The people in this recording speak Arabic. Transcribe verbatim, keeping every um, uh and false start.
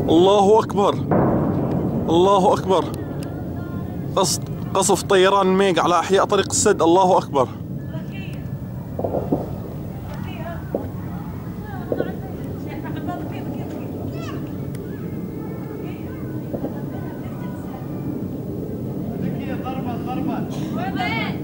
الله أكبر، الله أكبر. قصف قصف طيران ميج على أحياء طريق السد. الله أكبر. ضربة ضربة